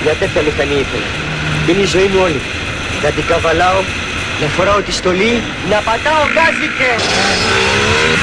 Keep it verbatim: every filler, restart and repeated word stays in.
Μια τέτοια μηχανή ήθελα. Είναι η ζωή μου όλη. Να την καβαλάω, να φοράω τη στολή, να πατάω γκάζι και...